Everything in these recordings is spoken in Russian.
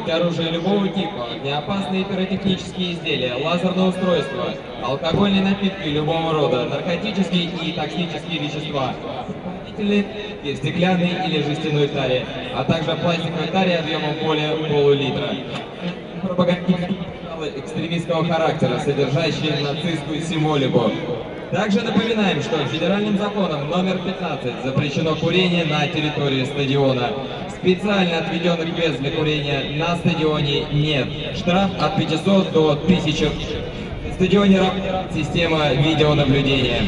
применить оружие любого типа, огнеопасные пиротехнические изделия, лазерное устройство, алкогольные напитки любого рода, наркотические и токсические вещества, стеклянной или жестяной таре, а также пластиковой таре объемом более полулитра. Пропагандистские экстремистского характера, содержащие нацистскую символику. Также напоминаем, что федеральным законом номер 15 запрещено курение на территории стадиона. Специально отведенных мест для курения на стадионе нет. Штраф от 500 до 1000. На стадионе работает система видеонаблюдения.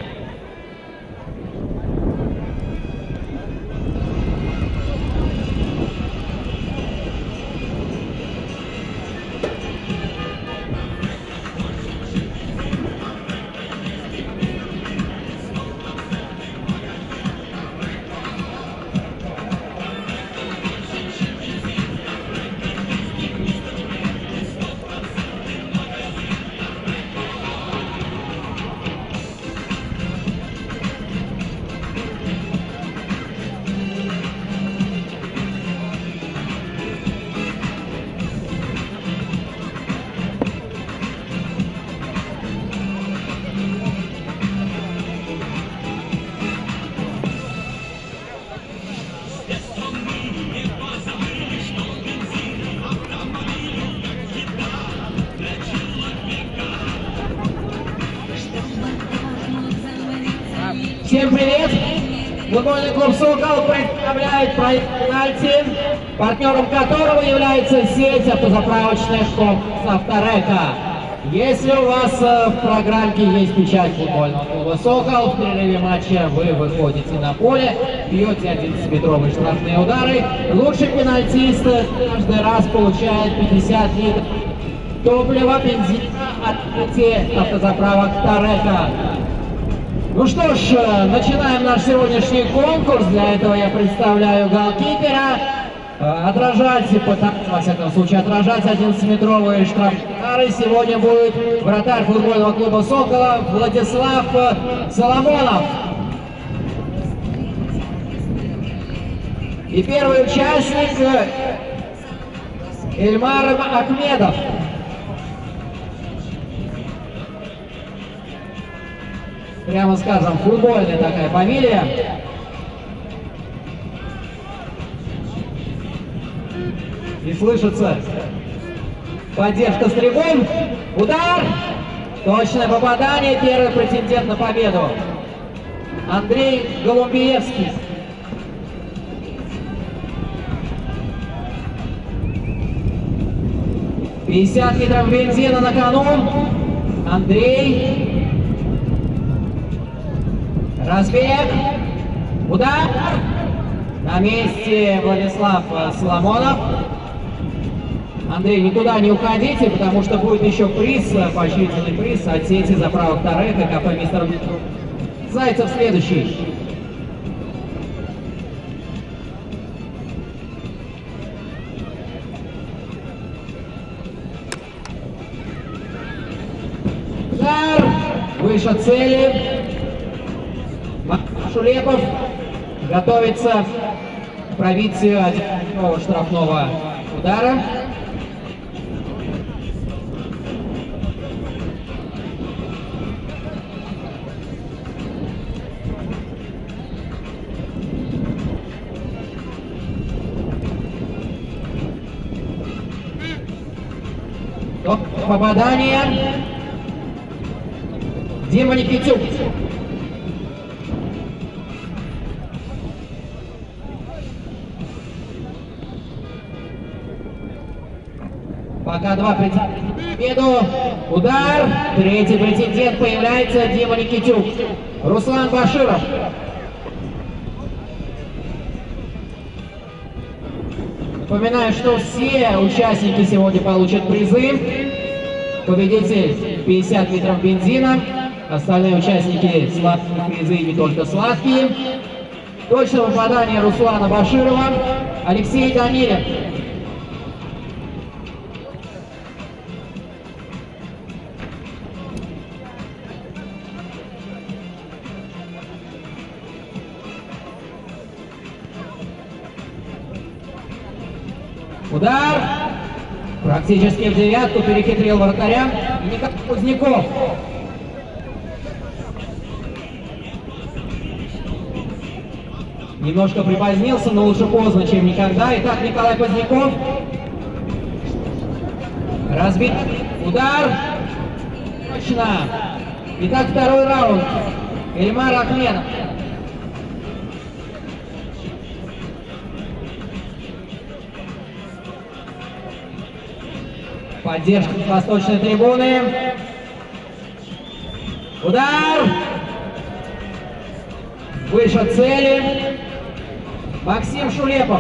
Всем привет! Футбольный клуб «Сокол» представляет проект «Пенальти», партнером которого является сеть автозаправочных комплексов «Авторека». Если у вас в программке есть печать футбольного клуба «Сокол», в перерыве матча вы выходите на поле, бьете 11-метровые штрафные удары. Лучший пенальтист каждый раз получает 50 литров топлива, бензина от сети автозаправок «Авторека». Ну что ж, начинаем наш сегодняшний конкурс. Для этого я представляю голкипера. Отражать, пытаться, во всяком случае, отражать 11-метровые штрафные. Сегодня будет вратарь футбольного клуба «Сокола» Владислав Соломонов. И первый участник Эльмар Ахмедов. Прямо скажем, футбольная такая фамилия. И слышится поддержка с трибун. Удар! Точное попадание. Первый претендент на победу. Андрей Голубиевский. «50 литров бензина на кону». Андрей. Разбег. Удар. На месте Владислав Соломонов. Андрей, никуда не уходите, потому что будет еще приз, поощрительный приз от сети заправок «Авторека», КП «Мистер Зайцев» следующий. Удар. Выше цели. Шулепов готовится к пробитию одного штрафного удара. Попадание. Дима Никитюк. Пока два претендента на победу. Удар. Третий претендент появляется. Дима Никитюк. Руслан Баширов. Напоминаю, что все участники сегодня получат призы. Победитель 50 литров бензина. Остальные участники сладкие призы, не только сладкие. Точное попадание Руслана Баширова. Алексей Данилин. Удар. Практически в девятку перехитрил вратаря Николай Кузняков. Немножко припозднился, но лучше поздно, чем никогда. Итак, Николай Кузняков. Разбит. Удар. Точно. Итак, второй раунд. Ильмар Ахмедов. Поддержка с восточной трибуны. Удар. Выше цели. Максим Шулепов.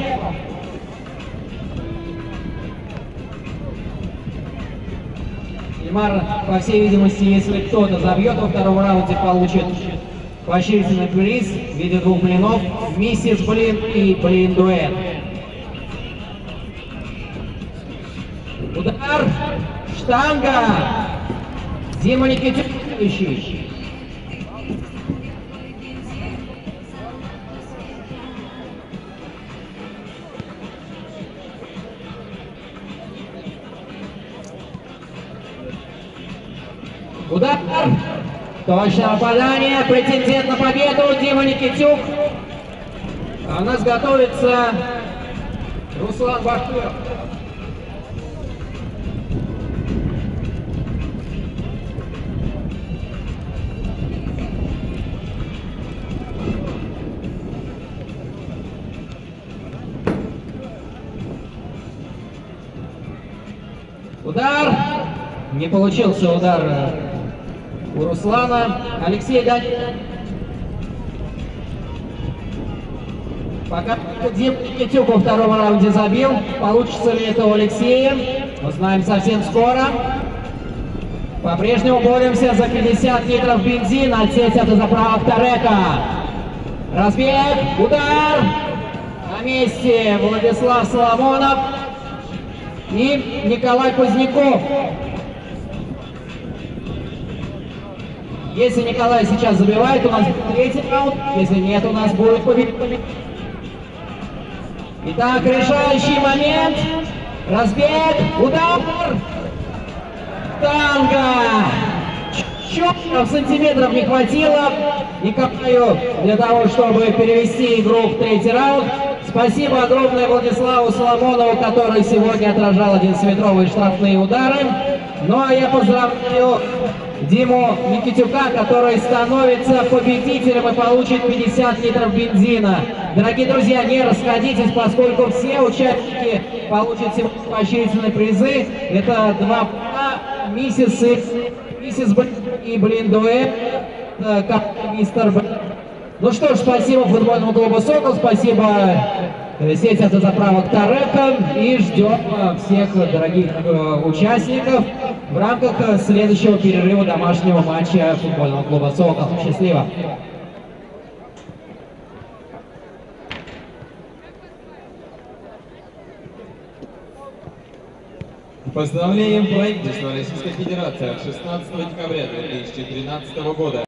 Ильмар, по всей видимости, если кто-то забьет во втором раунде, получит поощрительный приз в виде 2 блинов. Миссис Блин и Блин Дуэт. Удар. Штанга. Дима Никитюк. Удар. Точное попадание. Претендент на победу Дима Никитюк. А у нас готовится Руслан Башкиров. Удар. Не получился удар у Руслана. Алексей Данилов. Пока Дима Никитюк во втором раунде забил. Получится ли это у Алексея? Узнаем совсем скоро. По-прежнему боремся за 50 литров бензина от сети автозаправок Торека. Разбег. Удар. На месте Владислав Соломонов и Николай Кузняков. Если Николай сейчас забивает, у нас будет третий раунд. Если нет, у нас будет победитель. Итак, решающий момент. Разбег. Удар. Танго. Чуть-чуть сантиметров не хватило Николаю для того, чтобы перевести игру в третий раунд. Спасибо огромное Владиславу Соломонову, который сегодня отражал 11-метровые штрафные удары. Ну а я поздравляю Диму Никитюка, который становится победителем и получит 50 литров бензина. Дорогие друзья, не расходитесь, поскольку все участники получат сегодня поощрительные призы. Это 2 миссис и Блин Дуэт, как мистер Блин. Ну что ж, спасибо футбольному клубу «Сокол», спасибо сети автозаправок Торека, и ждем всех дорогих участников в рамках следующего перерыва домашнего матча футбольного клуба «Сокол». Счастливо! Поздравляем правительство Российской Федерации от 16 декабря 2013 года.